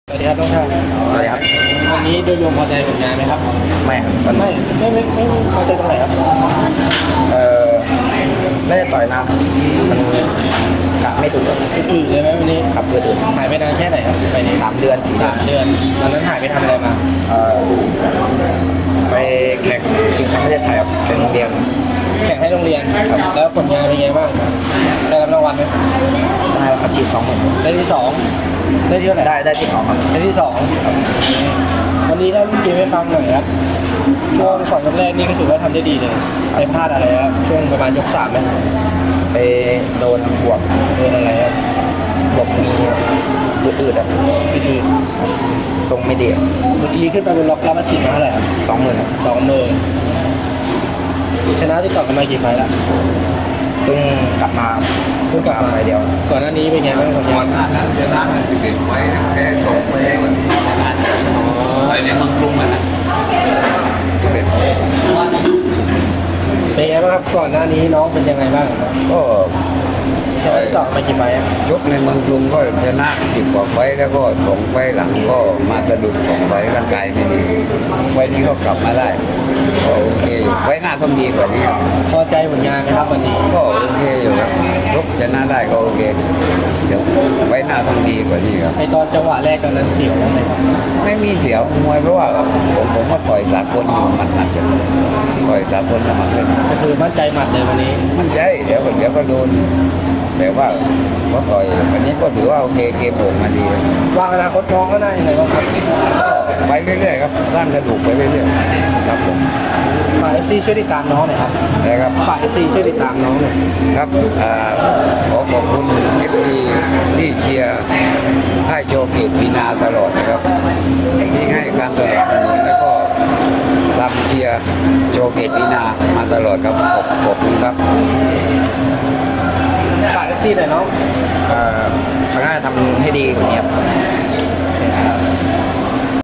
สวัสดีครับน้องชายสวัสดีครับวันนี้โดยรวมพอใจผลงานไหมครับไม่ครับไม่พอใจตรงไหนครับเออไม่ได้ต่อยนะมันกะไม่ถูกครับอื่นๆเลยไหมวันนี้ขับเพื่ออื่นหายไปนานแค่ไหนครับไปนี้ 3 เดือน 3 เดือนตอนนั้นหายไปทำอะไรมาไปแข่งชิงแชมป์ประเทศไทยครับแข่งโรงเรียนแข่งให้โรงเรียนแล้วผลงานเป็นไงบ้างได้รับรางวัลไหมได้ครับจีบ20,000 ได้ที่2ได้ที่เท่าไหร่ได้ที่2ครับได้ที่2วันนี้ได้ลูกเกมให้ฟังหน่อยครับช่วง2 ยกแรกนี่ก็ถือว่าทำได้ดีเลยไปพลาดอะไรครับช่วงประมาณยก3ไหมไปโดนบวกอะไรครับบวกมีอืดๆครับอื่นตรงไม่ดีเมื่อกี้ขึ้นไปบนล็อกรับมาฉีดมาเท่าไหร่ครับ 20,000ครับ 20,000ชนะที่ต่อกันมากี่ไฟล์ละเพิ่งกลับมาไฟเดียวก่อนหน้านี้เป็นไงบ้างผลงานชนะ11 ไฟแพ้2 ไฟก่อนต่อยในเมืองกรุงอ่ะนะเป็นไงบ้างครับก่อนหน้านี้น้องเป็นยังไงบ้างก็ชนะที่ต่อกันมากี่ไฟล์ยกในเมืองกรุงก็ชนะ10 กว่าไฟแล้วก็2 ไฟหลังก็มาสะดุด2 ไฟร่างกายไม่ดีไฟนี้ก็กลับมาได้ก็โอเคอยู่ไฟหน้าต้องดีกว่านี้พอใจผลงานไหมครับวันนี้ก็โอเคอยู่ครับยกชนะได้ก็โอเคเดี๋ยวไฟหน้าต้องดีกว่านี้ครับในตอนจังหวะแรกตอนนั้นเสียวบ้างไหมครับไม่มีเสียวมวยเพราะว่าผมว่าต่อยสากลอยู่หมัดๆอยู่ต่อยสากลสมัครเล่นก็คือมั่นใจหมัดเลยวันนี้มั่นใจเดี๋ยวก็โดนแต่ว่าต่อยวันนี้ก็ถือว่าโอเคเกมโด่งมาดีวางอนาคตน้องก็ได้ยังไงบ้างครับไปเรื่อยๆครับสร้างกระดูกไปเรื่อยๆครับผมฝาก FC ช่วยติดตามน้องหน่อยครับนะครับฝาก FC ช่วยติดตามน้องหน่อยครับขอขอบคุณ FC ที่เชียร์ค่ายโชว์เกตปีนาตลอดนะครับที่ให้การสนับสนุนแล้วก็ตามเชียร์โชว์เกตปีนามาตลอดครับขอบคุณครับฝาก FC หน่อยน้องครั้งหน้าทำให้ดีกว่านี้ครับ